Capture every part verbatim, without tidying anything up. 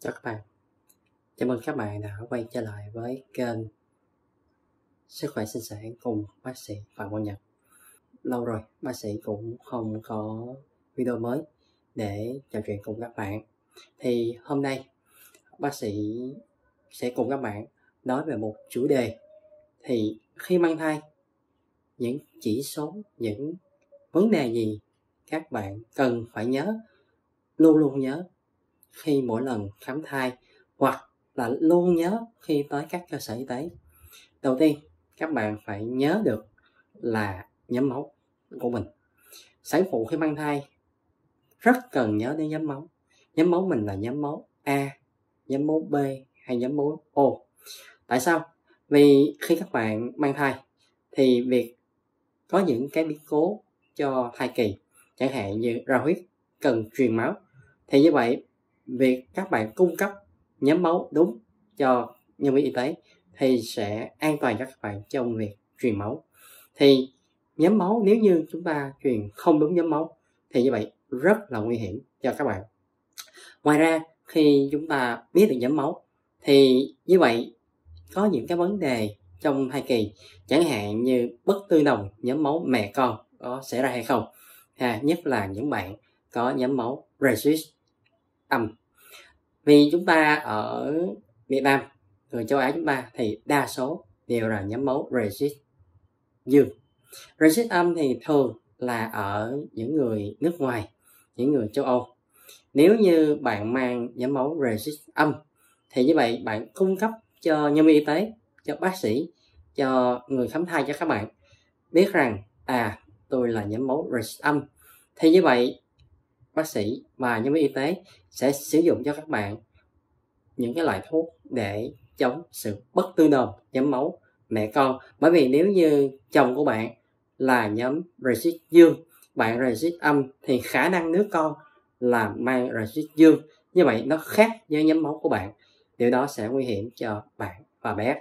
Chào các bạn, chào mừng các bạn đã quay trở lại với kênh Sức khỏe sinh sản cùng bác sĩ Phạm Quang Nhật. Lâu rồi bác sĩ cũng không có video mới để trò chuyện cùng các bạn. Thì hôm nay bác sĩ sẽ cùng các bạn nói về một chủ đề. Thì khi mang thai, những chỉ số, những vấn đề gì các bạn cần phải nhớ, luôn luôn nhớ khi mỗi lần khám thai, hoặc là luôn nhớ khi tới các cơ sở y tế. Đầu tiên, các bạn phải nhớ được là nhóm máu của mình. Sản phụ khi mang thai rất cần nhớ đến nhóm máu. Nhóm máu mình là nhóm máu A, nhóm máu B hay nhóm máu O. Tại sao? Vì khi các bạn mang thai thì việc có những cái biến cố cho thai kỳ, chẳng hạn như ra huyết, cần truyền máu, thì như vậy việc các bạn cung cấp nhóm máu đúng cho nhân viên y tế thì sẽ an toàn cho các bạn trong việc truyền máu. Thì nhóm máu, nếu như chúng ta truyền không đúng nhóm máu thì như vậy rất là nguy hiểm cho các bạn. Ngoài ra, khi chúng ta biết được nhóm máu thì như vậy có những cái vấn đề trong thai kỳ, chẳng hạn như bất tương đồng nhóm máu mẹ con có xảy ra hay không, à, nhất là những bạn có nhóm máu rhesus âm. Vì chúng ta ở Việt Nam, người châu Á chúng ta thì đa số đều là nhóm máu rhesus dương. Rhesus âm thì thường là ở những người nước ngoài, những người châu Âu. Nếu như bạn mang nhóm máu rhesus âm thì như vậy bạn cung cấp cho nhân viên y tế, cho bác sĩ, cho người khám thai, cho các bạn biết rằng à tôi là nhóm máu rhesus âm, thì như vậy bác sĩ và nhân viên y tế sẽ sử dụng cho các bạn những cái loại thuốc để chống sự bất tương đồng nhóm máu mẹ con. Bởi vì nếu như chồng của bạn là nhóm rhesus dương, bạn rhesus âm, thì khả năng đứa con là mang rhesus dương, như vậy nó khác với nhóm máu của bạn. Điều đó sẽ nguy hiểm cho bạn và bé.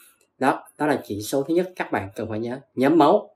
Đó, đó là chỉ số thứ nhất các bạn cần phải nhớ. Nhóm máu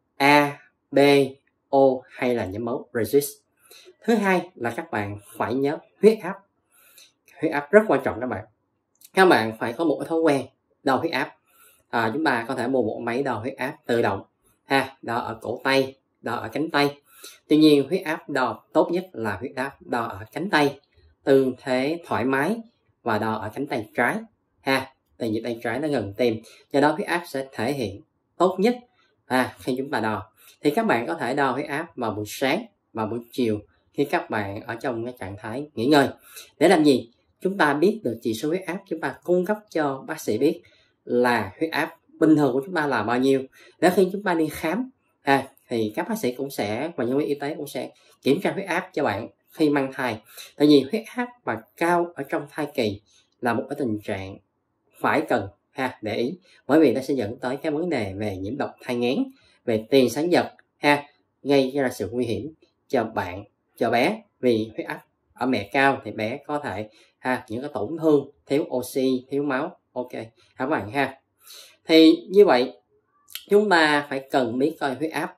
A, B, O hay là nhóm máu rhesus. Thứ hai là các bạn phải nhớ huyết áp. Huyết áp rất quan trọng các bạn. Các bạn phải có một thói quen đo huyết áp. À, chúng ta có thể mua một máy đo huyết áp tự động, ha, đo ở cổ tay, đo ở cánh tay. Tuy nhiên huyết áp đo tốt nhất là huyết áp đo ở cánh tay, tư thế thoải mái và đo ở cánh tay trái, ha, tại vì tay trái nó gần tim, do đó huyết áp sẽ thể hiện tốt nhất à, khi chúng ta đo. Thì các bạn có thể đo huyết áp vào buổi sáng và buổi chiều khi các bạn ở trong cái trạng thái nghỉ ngơi. Để làm gì? Chúng ta biết được chỉ số huyết áp, chúng ta cung cấp cho bác sĩ biết là huyết áp bình thường của chúng ta là bao nhiêu. Để khi chúng ta đi khám à, thì các bác sĩ cũng sẽ và nhân viên y tế cũng sẽ kiểm tra huyết áp cho bạn khi mang thai. Tại vì huyết áp mà cao ở trong thai kỳ là một cái tình trạng phải cần ha để ý, bởi vì nó sẽ dẫn tới cái vấn đề về nhiễm độc thai nghén, về tiền sản vật, ha, gây ra sự nguy hiểm cho bạn, cho bé. Vì huyết áp ở mẹ cao thì bé có thể ha những cái tổn thương, thiếu oxy, thiếu máu. Ok các bạn ha. Thì như vậy chúng ta phải cần biết coi huyết áp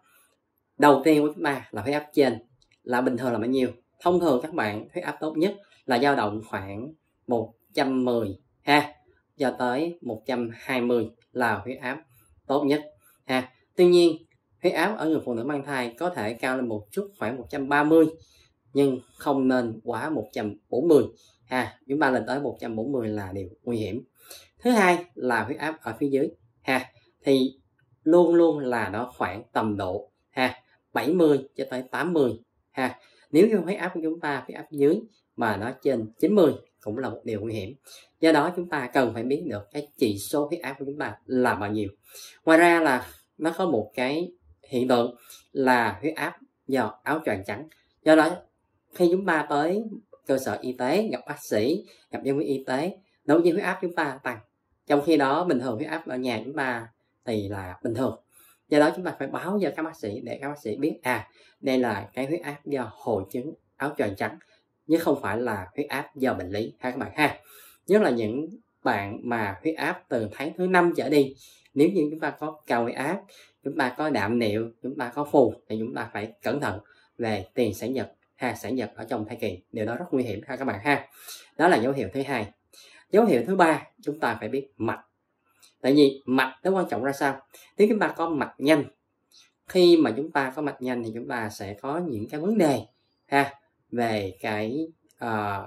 đầu tiên của chúng ta là huyết áp trên là bình thường là bao nhiêu. Thông thường các bạn huyết áp tốt nhất là dao động khoảng một trăm mười ha cho tới một trăm hai mươi là huyết áp tốt nhất ha. Tuy nhiên huyết áp ở người phụ nữ mang thai có thể cao lên một chút, khoảng một trăm ba mươi, nhưng không nên quá một trăm bốn mươi ha. Chúng ta lên tới một trăm bốn mươi là điều nguy hiểm. Thứ hai là huyết áp ở phía dưới ha, thì luôn luôn là nó khoảng tầm độ ha bảy mươi cho tới tám mươi ha. Nếu như huyết áp của chúng ta huyết áp dưới mà nó trên chín mươi cũng là một điều nguy hiểm. Do đó chúng ta cần phải biết được cái chỉ số huyết áp của chúng ta là bao nhiêu. Ngoài ra là nó có một cái hiện tượng là huyết áp do áo choàng trắng. Do đó khi chúng ta tới cơ sở y tế gặp bác sĩ, gặp nhân viên y tế, đột nhiên huyết áp chúng ta tăng, trong khi đó bình thường huyết áp ở nhà chúng ta thì là bình thường. Do đó chúng ta phải báo cho các bác sĩ để các bác sĩ biết à đây là cái huyết áp do hội chứng áo choàng trắng, chứ không phải là huyết áp do bệnh lý ha các bạn ha. Nhất là những bạn mà huyết áp từ tháng thứ năm trở đi, nếu như chúng ta có cao huyết áp, chúng ta có đạm niệu, chúng ta có phù thì chúng ta phải cẩn thận về tiền sản vật ha, sản giật ở trong thai kỳ. Điều đó rất nguy hiểm ha các bạn ha. Đó là dấu hiệu thứ hai. Dấu hiệu thứ ba, chúng ta phải biết mạch. Tại vì mạch nó quan trọng ra sao? Nếu chúng ta có mạch nhanh, khi mà chúng ta có mạch nhanh thì chúng ta sẽ có những cái vấn đề ha về cái uh,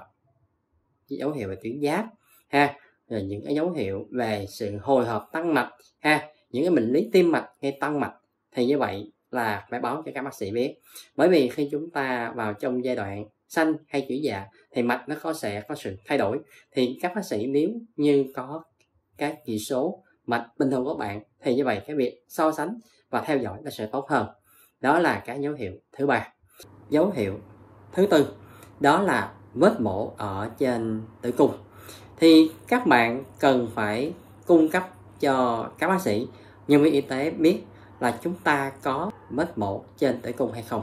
dấu hiệu về tuyến giáp ha, rồi những cái dấu hiệu về sự hồi hộp tăng mạch ha, những cái bệnh lý tim mạch hay tăng mạch, thì như vậy là phải báo cho các bác sĩ biết. Bởi vì khi chúng ta vào trong giai đoạn xanh hay chuyển dạ thì mạch nó có sẽ có sự thay đổi, thì các bác sĩ nếu như có các chỉ số mạch bình thường của bạn thì như vậy cái việc so sánh và theo dõi nó sẽ tốt hơn. Đó là cái dấu hiệu thứ ba. Dấu hiệu thứ tư, đó là vết mổ ở trên tử cung. Thì các bạn cần phải cung cấp cho các bác sĩ, nhân viên y tế biết là chúng ta có vết mổ trên tử cung hay không.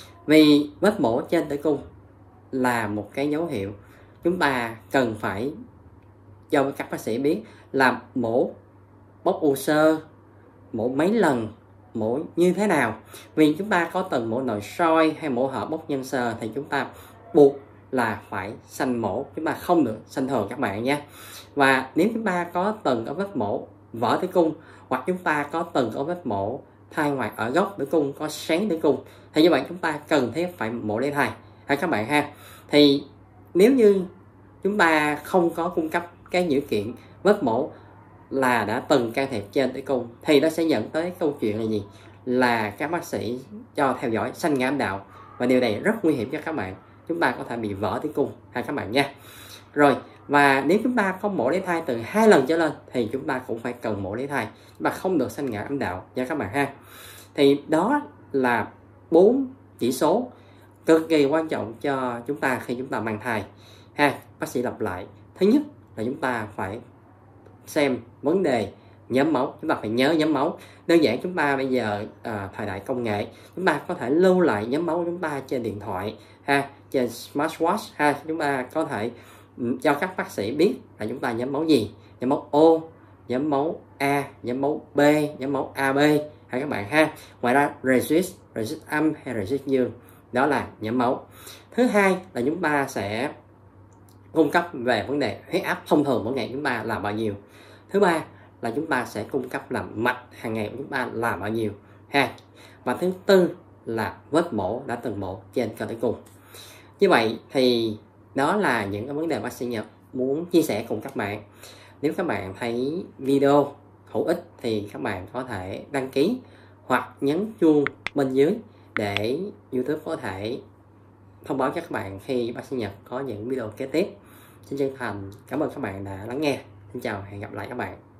Vì vết mổ trên tử cung là một cái dấu hiệu chúng ta cần phải cho các bác sĩ biết là mổ bóc u xơ, mổ mấy lần, mổ như thế nào. Vì chúng ta có từng mổ nội soi hay mổ hở bóc nhân sơ thì chúng ta buộc là phải sanh mổ, chúng ta không được sanh thường các bạn nhé. Và nếu chúng ta có từng có vết mổ vỡ tử cung, hoặc chúng ta có từng có vết mổ thai ngoài ở gốc tử cung, có sáng tử cung, thì như vậy chúng ta cần thiết phải mổ lấy thai ha các bạn ha. Thì nếu như chúng ta không có cung cấp cái dữ kiện vết mổ là đã từng can thiệp trên tử cung thì nó sẽ dẫn tới câu chuyện là gì? Là các bác sĩ cho theo dõi sanh ngã âm đạo, và điều này rất nguy hiểm cho các bạn. Chúng ta có thể bị vỡ tử cung ha các bạn nha. Rồi, và nếu chúng ta có mổ lấy thai từ hai lần trở lên thì chúng ta cũng phải cần mổ lấy thai, và không được sanh ngã âm đạo nha các bạn ha. Thì đó là bốn chỉ số cực kỳ quan trọng cho chúng ta khi chúng ta mang thai ha. Bác sĩ lặp lại. Thứ nhất là chúng ta phải xem vấn đề nhóm máu, chúng ta phải nhớ nhóm máu. Đơn giản chúng ta bây giờ à, thời đại công nghệ, chúng ta có thể lưu lại nhóm máu của chúng ta trên điện thoại ha, trên smartwatch ha. Chúng ta có thể um, cho các bác sĩ biết là chúng ta nhóm máu gì, nhóm máu O, nhóm máu A, nhóm máu B, nhóm máu a bê ha các bạn ha. Ngoài ra resist, resist âm hay resist dương, đó là nhóm máu. Thứ hai là chúng ta sẽ cung cấp về vấn đề huyết áp thông thường mỗi ngày chúng ta là bao nhiêu. Thứ ba là chúng ta sẽ cung cấp là mạch hàng ngày của chúng ta là bao nhiêu ha. Và thứ tư là vết mổ đã từng mổ trên cơ tử cung. Như vậy thì đó là những cái vấn đề bác sĩ Nhật muốn chia sẻ cùng các bạn. Nếu các bạn thấy video hữu ích thì các bạn có thể đăng ký hoặc nhấn chuông bên dưới để YouTube có thể thông báo cho các bạn khi bác sĩ Nhật có những video kế tiếp. Xin chân thành cảm ơn các bạn đã lắng nghe. Xin chào, hẹn gặp lại các bạn.